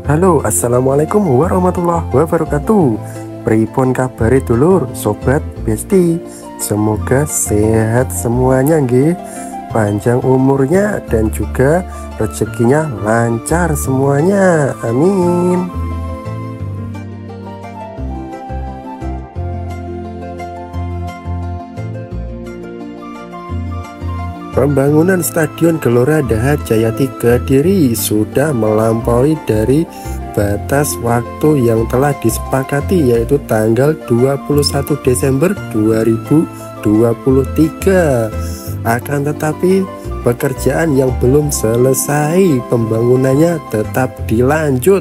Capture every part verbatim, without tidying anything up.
Halo, assalamualaikum warahmatullahi wabarakatuh. Pripun kabare dulur, sobat, besti? Semoga sehat semuanya nggih. Panjang umurnya dan juga rezekinya lancar semuanya. Amin. Pembangunan Stadion Gelora Daha Jayati Kediri sudah melampaui dari batas waktu yang telah disepakati, yaitu tanggal dua puluh satu Desember dua ribu dua puluh tiga. Akan tetapi pekerjaan yang belum selesai pembangunannya tetap dilanjut.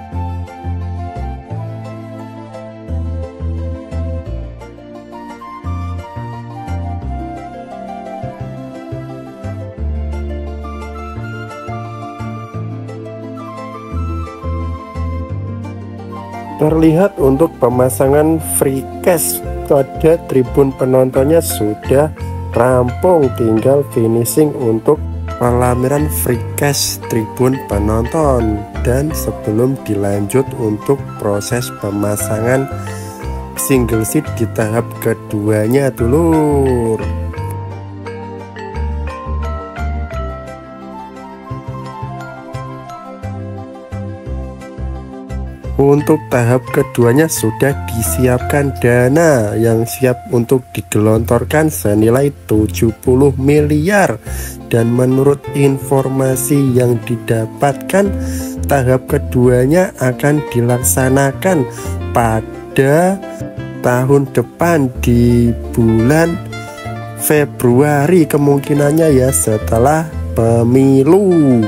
Terlihat untuk pemasangan free cash pada tribun penontonnya sudah rampung, tinggal finishing untuk pelamiran free cash tribun penonton. Dan sebelum dilanjut untuk proses pemasangan single seat di tahap keduanya dulur. Untuk tahap keduanya sudah disiapkan dana yang siap untuk digelontorkan senilai tujuh puluh miliar, dan menurut informasi yang didapatkan tahap keduanya akan dilaksanakan pada tahun depan di bulan Februari kemungkinannya ya, setelah pemilu.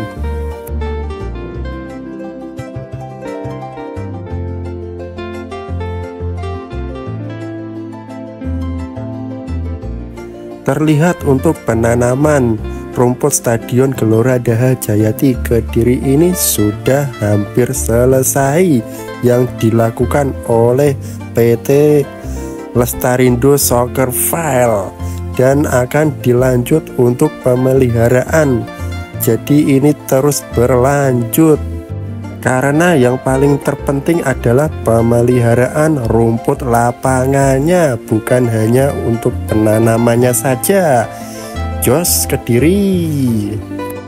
Terlihat untuk penanaman rumput Stadion Gelora Daha Jayati Kediri ini sudah hampir selesai yang dilakukan oleh P T Lestarindo Soccer File, dan akan dilanjut untuk pemeliharaan. Jadi ini terus berlanjut karena yang paling terpenting adalah pemeliharaan rumput lapangannya, bukan hanya untuk penanamannya saja. Jos Kediri.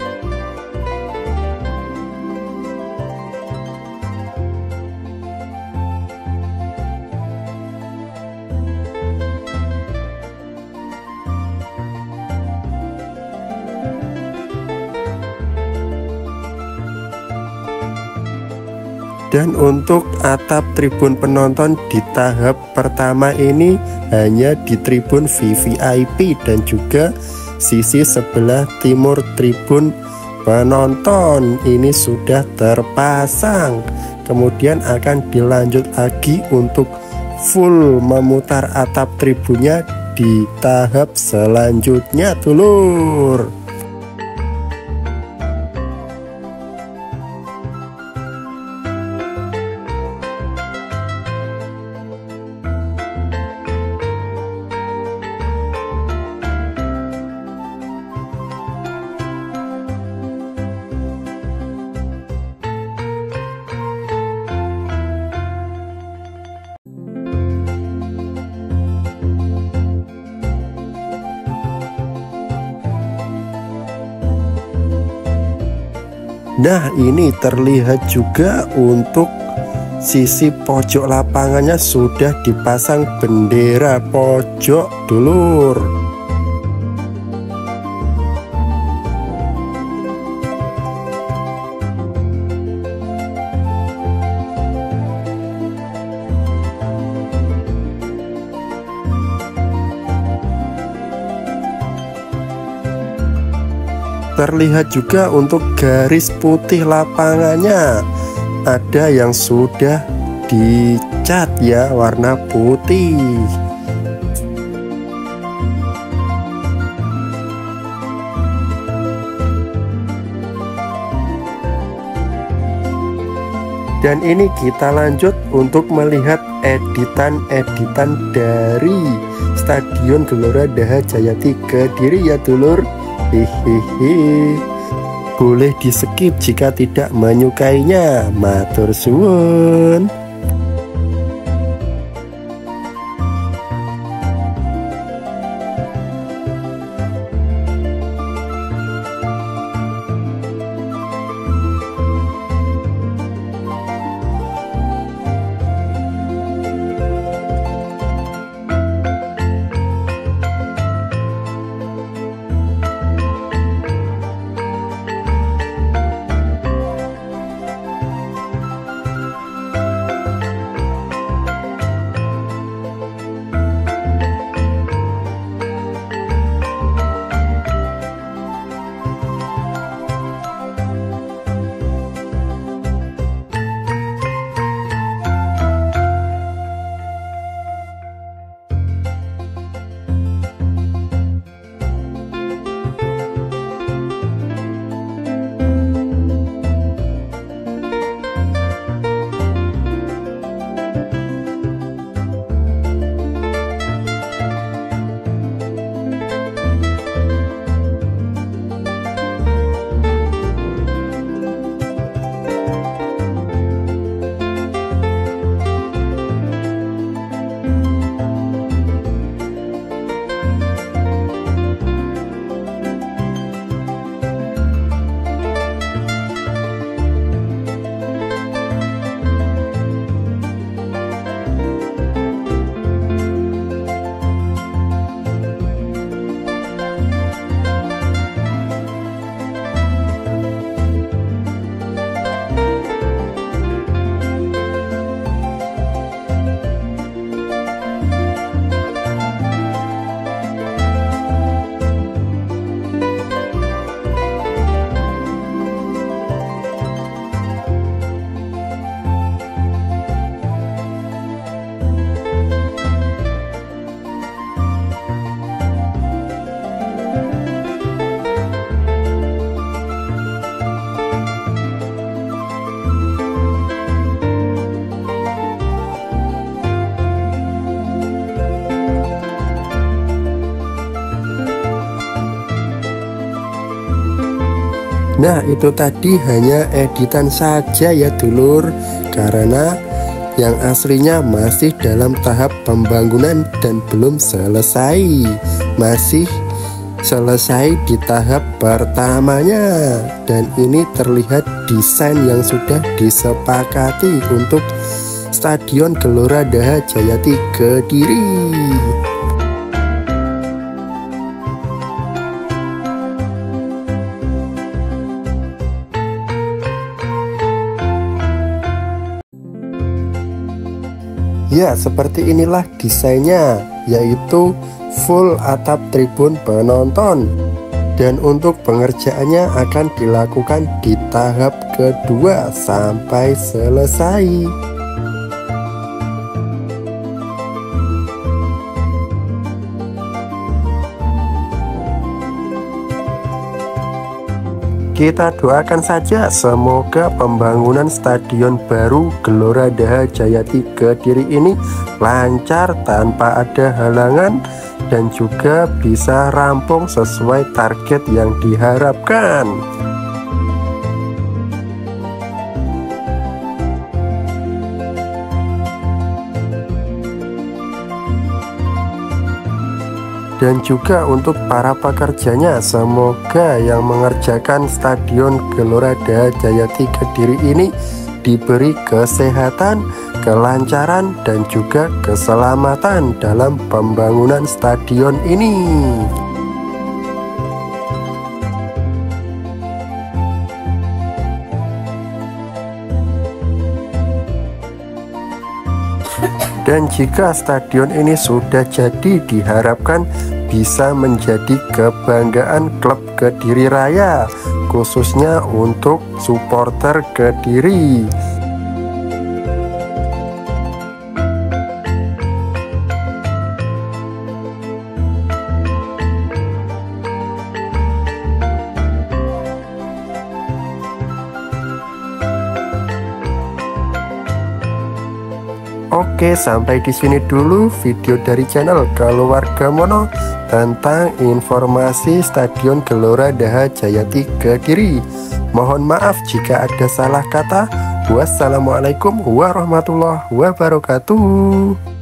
Dan untuk atap tribun penonton di tahap pertama ini hanya di tribun V V I P dan juga sisi sebelah timur tribun penonton ini sudah terpasang. Kemudian akan dilanjut lagi untuk full memutar atap tribunnya di tahap selanjutnya dulur. Nah, ini terlihat juga untuk sisi pojok lapangannya sudah dipasang bendera pojok dulur. Terlihat juga untuk garis putih lapangannya, ada yang sudah dicat ya warna putih. Dan ini kita lanjut untuk melihat editan-editan dari Stadion Gelora Daha Jayati Kediri ya dulur. Hihihi. boleh di skip jika tidak menyukainya. Matur suwun. Nah, itu tadi hanya editan saja ya dulur, karena yang aslinya masih dalam tahap pembangunan dan belum selesai. Masih selesai di tahap pertamanya. Dan ini terlihat desain yang sudah disepakati untuk Stadion Gelora Daha Jayati Kediri. Ya, seperti inilah desainnya, yaitu full atap tribun penonton. Dan untuk pengerjaannya akan dilakukan di tahap kedua sampai selesai. Kita doakan saja semoga pembangunan stadion baru Gelora Daha Jayati Kediri ini lancar tanpa ada halangan dan juga bisa rampung sesuai target yang diharapkan. Dan juga untuk para pekerjanya, semoga yang mengerjakan Stadion Gelora Daha Jayati Kediri ini diberi kesehatan, kelancaran, dan juga keselamatan dalam pembangunan stadion ini. Dan jika stadion ini sudah jadi, diharapkan bisa menjadi kebanggaan klub Kediri Raya, khususnya untuk supporter Kediri. Oke, sampai di sini dulu video dari channel Keluarga Mono tentang informasi Stadion Gelora Daha Jayati Kediri. Mohon maaf jika ada salah kata. Wassalamualaikum warahmatullahi wabarakatuh.